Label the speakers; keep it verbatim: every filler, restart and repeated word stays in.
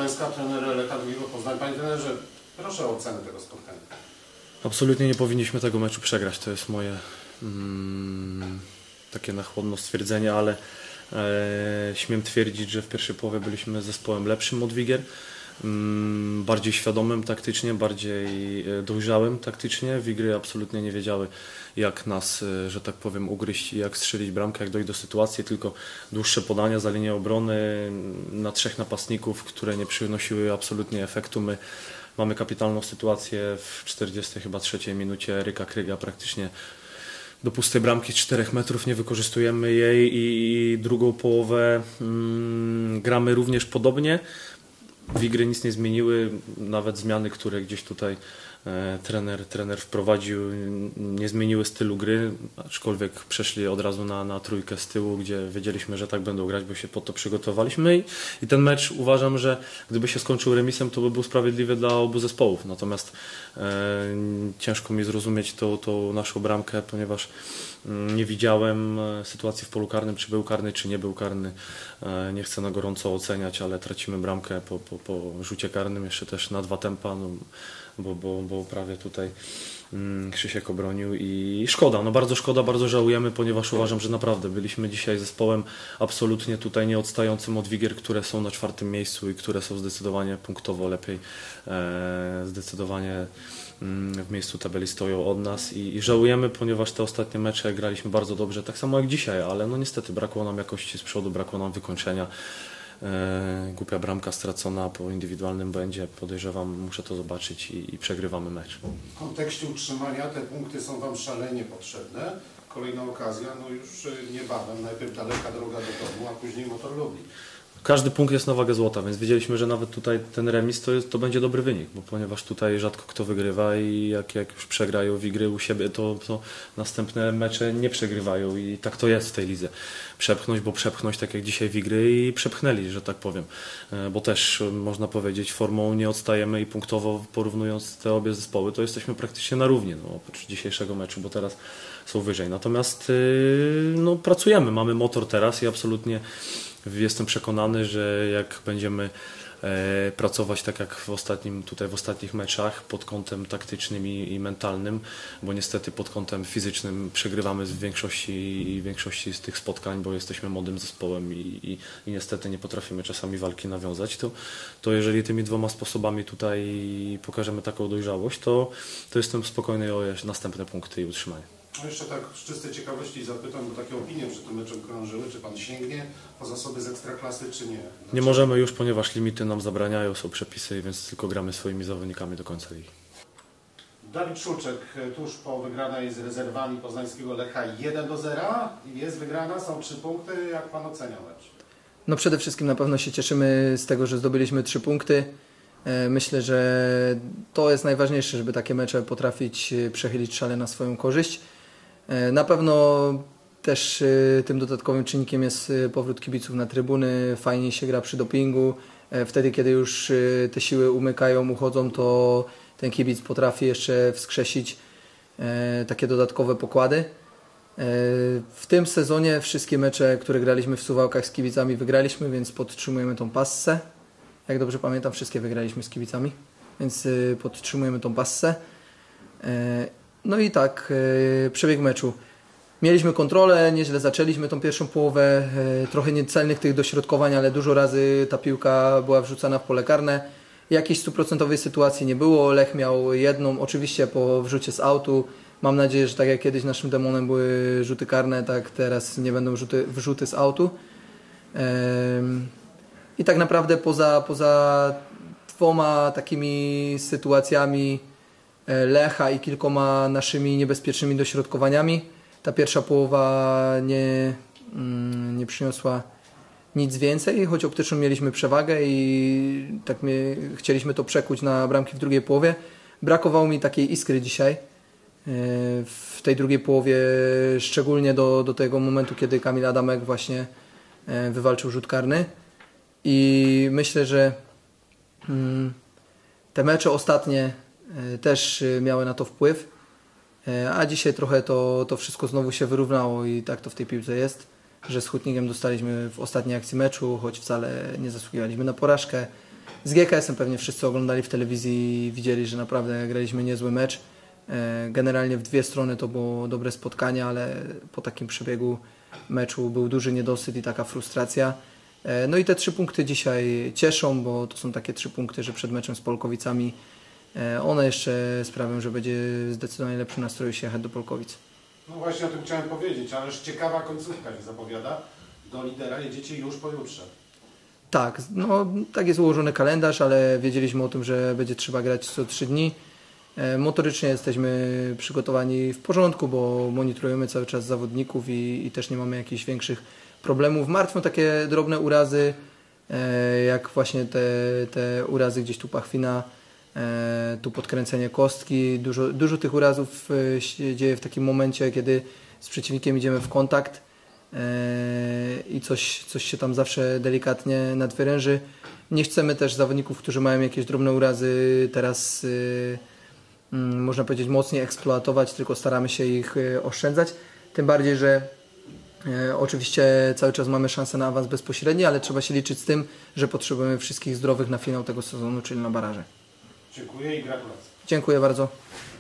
Speaker 1: Gdańska, trener Lecha drugiego Poznań. Panie trenerze, proszę o ocenę tego spotkania.
Speaker 2: Absolutnie nie powinniśmy tego meczu przegrać. To jest moje mm, takie na chłodno stwierdzenie, ale e, śmiem twierdzić, że w pierwszej połowie byliśmy zespołem lepszym od Wigier. Mm, bardziej świadomym taktycznie, bardziej dojrzałym taktycznie. Wigry absolutnie nie wiedziały, jak nas, że tak powiem, ugryźć i jak strzelić bramkę, jak dojść do sytuacji, tylko dłuższe podania za linię obrony na trzech napastników, które nie przynosiły absolutnie efektu. My mamy kapitalną sytuację w czterdziestej chyba trzeciej minucie Eryka Kryga praktycznie do pustej bramki z czterech metrów, nie wykorzystujemy jej i, i drugą połowę mm, gramy również podobnie. Wigry nic nie zmieniły, nawet zmiany, które gdzieś tutaj e, trener, trener wprowadził, nie zmieniły stylu gry, aczkolwiek przeszli od razu na, na trójkę z tyłu, gdzie wiedzieliśmy, że tak będą grać, bo się po to przygotowaliśmy i, i ten mecz uważam, że gdyby się skończył remisem, to by był sprawiedliwy dla obu zespołów, natomiast e, ciężko mi zrozumieć tą, tą naszą bramkę, ponieważ nie widziałem sytuacji w polu karnym, czy był karny, czy nie był karny. Nie chcę na gorąco oceniać, ale tracimy bramkę po, po, po rzucie karnym, jeszcze też na dwa tempa, no, bo, bo, bo prawie tutaj Krzysiek obronił i szkoda, no bardzo szkoda, bardzo żałujemy, ponieważ uważam, że naprawdę byliśmy dzisiaj zespołem absolutnie tutaj nie odstającym od Wigier, które są na czwartym miejscu i które są zdecydowanie punktowo lepiej, zdecydowanie w miejscu tabeli stoją od nas i, i żałujemy, ponieważ te ostatnie mecze graliśmy bardzo dobrze, tak samo jak dzisiaj, ale no niestety brakło nam jakości z przodu, brakło nam wykończenia. E, głupia bramka stracona po indywidualnym błędzie, podejrzewam, muszę to zobaczyć i, i przegrywamy mecz.
Speaker 1: W kontekście utrzymania te punkty są Wam szalenie potrzebne. Kolejna okazja, no już niebawem, najpierw daleka droga do domu, a później Motor Lublin.
Speaker 2: Każdy punkt jest na wagę złota, więc wiedzieliśmy, że nawet tutaj ten remis to, jest, to będzie dobry wynik, bo ponieważ tutaj rzadko kto wygrywa i jak, jak już przegrają Wigry u siebie, to, to następne mecze nie przegrywają i tak to jest w tej lidze. Przepchnąć, bo przepchnąć tak jak dzisiaj Wigry i przepchnęli, że tak powiem, bo też można powiedzieć formą nie odstajemy i punktowo porównując te obie zespoły, to jesteśmy praktycznie na równi, no, oprócz dzisiejszego meczu, bo teraz są wyżej. Natomiast no, pracujemy, mamy motor teraz i absolutnie jestem przekonany, że jak będziemy e, pracować tak jak w ostatnim, tutaj w ostatnich meczach pod kątem taktycznym i, i mentalnym, bo niestety pod kątem fizycznym przegrywamy w większości, i większości z tych spotkań, bo jesteśmy młodym zespołem i, i, i niestety nie potrafimy czasami walki nawiązać, to, to jeżeli tymi dwoma sposobami tutaj pokażemy taką dojrzałość, to, to jestem spokojny o następne punkty i utrzymanie.
Speaker 1: No jeszcze tak z czystej ciekawości zapytam, bo takie opinie przed tym meczem krążyły, czy Pan sięgnie po zasoby z Ekstraklasy, czy nie? Dlaczego?
Speaker 2: Nie możemy już, ponieważ limity nam zabraniają, są przepisy, więc tylko gramy swoimi zawodnikami do końca ligi.
Speaker 1: Dawid Szulczek tuż po wygranej z rezerwami poznańskiego Lecha jeden do zera. Jest wygrana, są trzy punkty. Jak Pan ocenia mecz?
Speaker 3: No przede wszystkim na pewno się cieszymy z tego, że zdobyliśmy trzy punkty. Myślę, że to jest najważniejsze, żeby takie mecze potrafić przechylić szale na swoją korzyść. Na pewno też tym dodatkowym czynnikiem jest powrót kibiców na trybuny, fajnie się gra przy dopingu. Wtedy, kiedy już te siły umykają, uchodzą, to ten kibic potrafi jeszcze wskrzesić takie dodatkowe pokłady. W tym sezonie wszystkie mecze, które graliśmy w Suwałkach z kibicami, wygraliśmy, więc podtrzymujemy tą passę. Jak dobrze pamiętam, wszystkie wygraliśmy z kibicami, więc podtrzymujemy tą passę. No i tak, przebieg meczu. Mieliśmy kontrolę, nieźle zaczęliśmy tą pierwszą połowę, trochę niecelnych tych dośrodkowań, ale dużo razy ta piłka była wrzucana w pole karne. Jakiejś stuprocentowej sytuacji nie było, Lech miał jedną, oczywiście po wrzucie z autu. Mam nadzieję, że tak jak kiedyś naszym demonem były rzuty karne, tak teraz nie będą rzuty, wrzuty z autu. I tak naprawdę poza, poza dwoma takimi sytuacjami Lecha i kilkoma naszymi niebezpiecznymi dośrodkowaniami, ta pierwsza połowa nie, nie przyniosła nic więcej, choć optycznie mieliśmy przewagę i tak my chcieliśmy to przekuć na bramki w drugiej połowie. Brakowało mi takiej iskry dzisiaj w tej drugiej połowie, szczególnie do, do tego momentu, kiedy Kamil Adamek właśnie wywalczył rzut karny. I myślę, że te mecze ostatnie też miały na to wpływ, a dzisiaj trochę to, to wszystko znowu się wyrównało i tak to w tej piłce jest, że z Hutnikiem dostaliśmy w ostatniej akcji meczu, choć wcale nie zasługiwaliśmy na porażkę. Z G K S em pewnie wszyscy oglądali w telewizji i widzieli, że naprawdę graliśmy niezły mecz. Generalnie w dwie strony to było dobre spotkanie, ale po takim przebiegu meczu był duży niedosyt i taka frustracja. No i te trzy punkty dzisiaj cieszą, bo to są takie trzy punkty, że przed meczem z Polkowicami one jeszcze sprawią, że będzie zdecydowanie lepszy nastrój się jechać do Polkowic.
Speaker 1: No właśnie o tym chciałem powiedzieć, ależ ciekawa końcówka się zapowiada. Do lidera jedziecie już pojutrze.
Speaker 3: Tak, no tak jest ułożony kalendarz, ale wiedzieliśmy o tym, że będzie trzeba grać co trzy dni. Motorycznie jesteśmy przygotowani w porządku, bo monitorujemy cały czas zawodników i, i też nie mamy jakichś większych problemów. Martwią takie drobne urazy, jak właśnie te, te urazy gdzieś tu pachwina, tu podkręcenie kostki. Dużo, dużo tych urazów się dzieje w takim momencie, kiedy z przeciwnikiem idziemy w kontakt i coś, coś się tam zawsze delikatnie nadwyręży. Nie chcemy też zawodników, którzy mają jakieś drobne urazy, teraz można powiedzieć mocniej eksploatować, tylko staramy się ich oszczędzać. Tym bardziej, że e, oczywiście cały czas mamy szansę na awans bezpośredni, ale trzeba się liczyć z tym, że potrzebujemy wszystkich zdrowych na finał tego sezonu, czyli na baraże.
Speaker 1: Dziękuję i gratulacje.
Speaker 3: Dziękuję bardzo.